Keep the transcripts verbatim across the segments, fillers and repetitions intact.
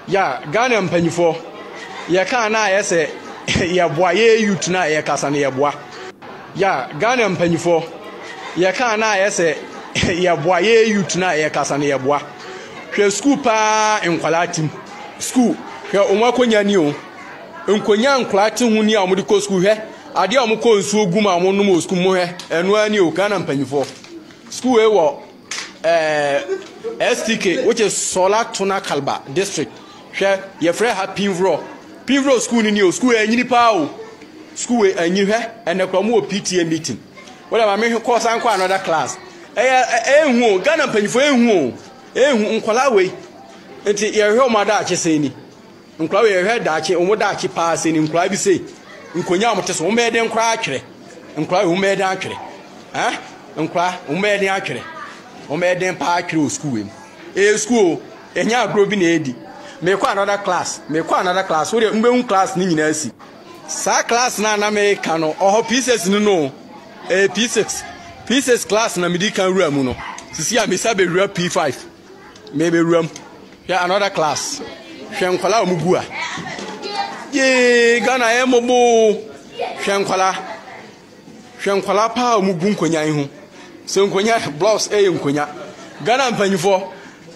Ya Ghana mpanyifo ye kan na ye se ye boa ye youth na ye kasa na ye boa ya Ghana mpanyifo ye kan na ye se ye boa ye youth na ye kasa na ye boa hwe school pa enkwala tim school hwe onwa konya ni o nkonya nkwala tim hu ni a omudi ko school hwe ade a omko nsuo gum a omno mo school mo hwe enu ani o Ghana mpanyifo school e wo eh S T K which is Solar Tuna Kalba district hwe ye frɛ ha Pinvro Pinvro school ni o school anyini pa o school anyi hwe enekro mo P T A meeting wala ma me course an kwa another class eh ehun Ghana mpanyifo ehun ehun nkwala we enti ye hwe o ma da ache sei ni nkwala we ye hwe da ache o mo da ache pa sei ni nkwala bi sei nkonya mo teso o me de nkwala atwere nkwala we o me de atwere ha nkwala o me de atwere o me de pa atwere school we eh school enya agro bi na edi me kwa another class me kwa another class we mbe un class ni nyina asi sa class na na me ka no oho P six no no eh P six P six class na me di kan rua mu no sisi a me sabe rua P five me be ruam ya another class hwenkwala mu bua ye Ghana e mobo hwenkwala hwenkwala pa mu gu nkonya hu so nkonya blocks e nkonya Ghana mpanyifo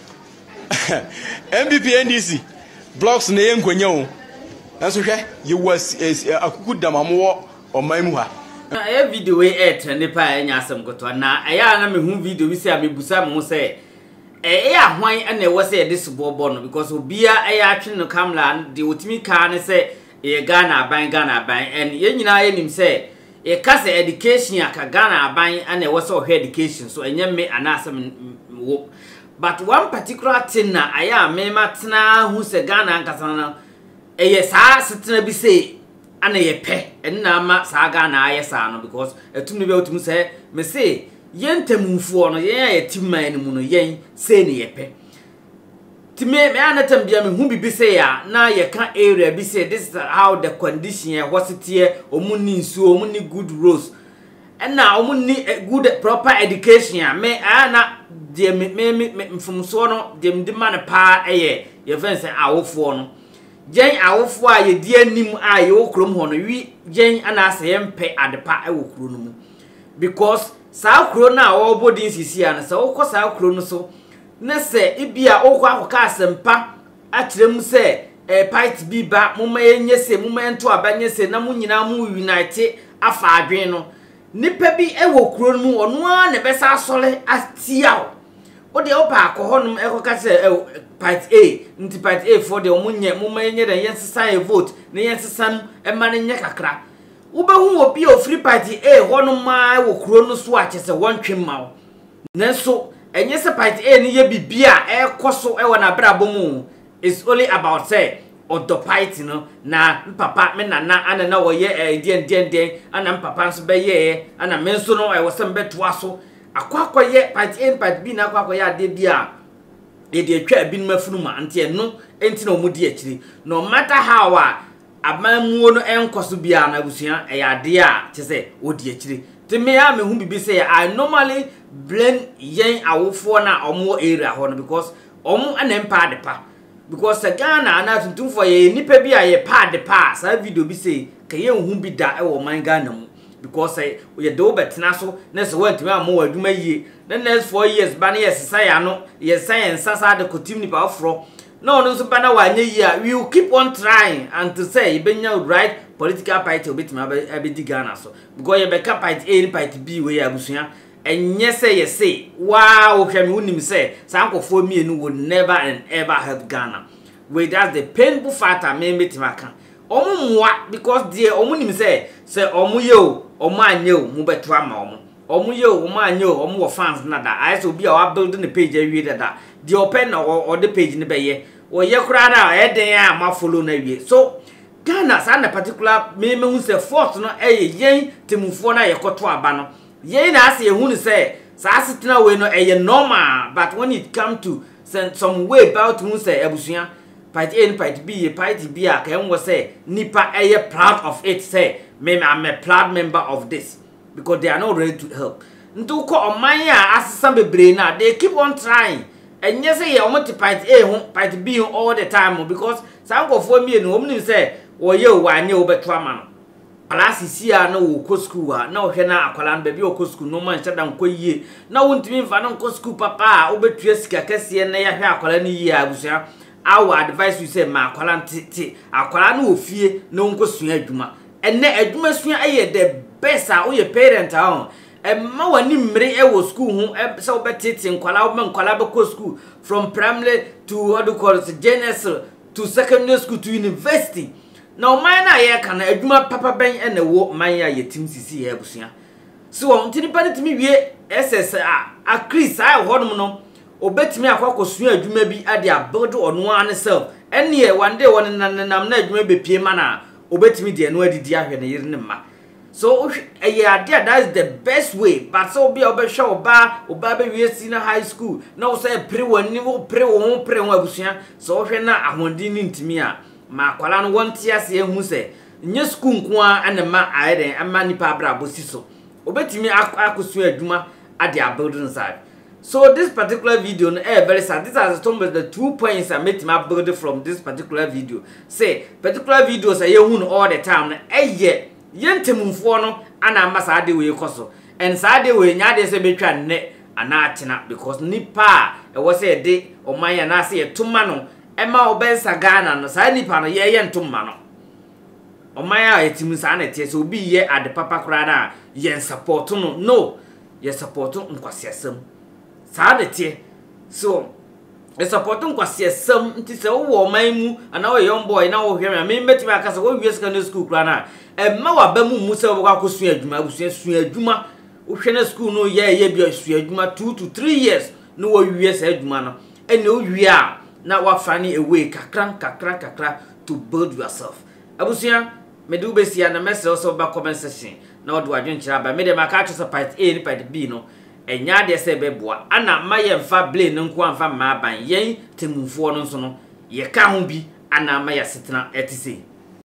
M B P N D C blocks na ye nkonya o nanso hwe ye was akuku damamo o maimu ha na e video we e trend pa enya asem goto na aya na me hu video bi se a me busa me se e e ahwan na e wo se de sobobo no because obia aya atwe no camera de otimi ka ne se e Ghana aban Ghana aban en ye nyina ye nim se e ka se education aka Ghana aban na e wo se o hwe education so enye me ana asem wo but one particular thing na aya me matena hu se Ghana nkasa na eye saa setena bi se ana ye pe enna ma saa Ghana aye saa no because etumni be otum se me se yentemufo no yen aye timman ni mu no yen se ni ye pe time me anatam bia me hu bibi se ya na ye ka area bi se this is how the condition here hospital omuni nsuo omuni good roads enna omuni good proper education me ana de me me mfumso no de mdima ne pa eye ye fense awofo no jen awofo a ye di anim a ye okrom ho no wi jen ana ase ye mpe adepa e wokro no mu because sa kro na wo bodin sisi ana sa wokọ sa kro no so na se ibia okọ akoka asempa atrem se e pipe bi ba mumma yenye se mumma ento abanye se na munyina mu unite afa adwen no nipa bi e wokro no mu ono a ne besa asole atia o de opa akohonum ekoka se part A nti part A for the omunye mumma yenye den yensesa e vote ne yensesa e ma ne nye kakra wo be hu obi o free party A honum ma wo kro no so ache se wontwe ma wo nenso enye se party A ni ye bibia e koso e wona brabo mu is only about say odo party no na papa me nana ana na wo ye e den den den ana papa nso be ye ana me nso no e wo se mbe to aso akwakwa ye party A party B na akwakwa ye ade bia e de atwa bi no mafunu ma ante eno enti na omudi akiri no matter how a amamuo no enkoso bia na abusua e ade a chese odi akiri te me a me hu bibi say I normally blame yen awofo na omo area ho no because omo anempa de pa because Ghana na tuntum for ye nipa bi a ye pa de pa sa video bi say ka ye hu bi da e wo man Ghana mu because say ye do betena so na se wantimi amo waduma yie the next four years ba na yes say ano yes science sasa de kotim ni pa afro no no so ba na wa anye yie we will keep on trying and to say benya right political party obetimi abedi Ghana so because ye be ka party A party B we abusua enye say ye say wow hwemi unim say sankofo mienu will never and ever help Ghana we that's the painful fact I me metimaka omo mwa because there omo nim say say omo ye o omo anye o mu beto ama omo omo ye o omo anye o omo wo fans na da I so be our building the page awie da the open or the page ni be ye o ye kura na e den a ma follow na wie so Ghana sa na particular me me hu say force no e yen temufo na ye koto aba no yen na ase hu ni say sa asetena we no e normal but when it come to some way about hu say abusua party A party B party B a kan wo say nipa e proud of it say me I'm a proud member of this because they are not ready to help ntu ko oman a asesa bebre na they keep on trying enye say ye omo te part A ho part B ho all the time because some nkofo mi enu omnim say wo ye wo anye wo beto ama no alasisi a na wo ko school a na wo hwe na akwala no be bi wo ko school no man chada nko yie na wo ntimi mfa no nko school papa a wo betua sika kase na ya hwe akwala no yie abusua our advice we say ma akwala ntete akwala no ofie na nko sua adwuma enne adwuma sua aye the best a wo ye parent a emma wani mmere e wo school hu e se obetete nkwala wo nkwala be ko school from primary to what do call it genesis to secondary school to university now man na ye kana adwuma papa ben e na wo man ya yetim sisi he busua so won tini pa timi wie ss a a chris a hodum no obetimi akwa sua adwuma bi ade a build ono an self ene ye one day won nanam na adwuma be pie mana obetimi de no adidi ahwe na yiri ne ma. So yeah, that's the best way. But so be obe show oba oba be we senior high school. Now say pre one nivo pre one pre one abusia. So hwe na ahondi ni ntimi a ma kwala no wonte ase ehu se nye school nko a na ma ayeden ama nipa abra bosi so. Obetimi akosu adwuma ade a building side. So this particular video no eh very sad. This has some of the two points I made my build from this particular video. Say particular videos I hu all the time eh ye yentemumfo no ana masa ade we koso en sa ade we nya de se betwa nne ana atena because nipa e wo se de o man ya na se yetuma no e ma obensa Ghana no sa nipa no ye yentuma no o man ya yetimu sa na tie so obi ye ade papa kura na yen support no no ye support nkwasiasem sa de tie so e support nkwasiasem nti se wo man mu ana wo young boy na wo hwe me meti ma kasa wo wie secondary school kura na emma wa ba mu musa wo kwa sua adwuma abusua sua adwuma wo hwe na school no ye ye bia sua adwuma two to three years no wo wie sa adwuma no ene wo wie a na wa fani away kakran kakran kakra to build yourself abusua me do be sia na message also ba comment section na wo do adwen kira ba me de maka to sa part A ni part B no enya de se beboa ana ma ye mfa blame nko amfa ma ban yen temufo no so no ye ka ho bi ana ma ya setena etise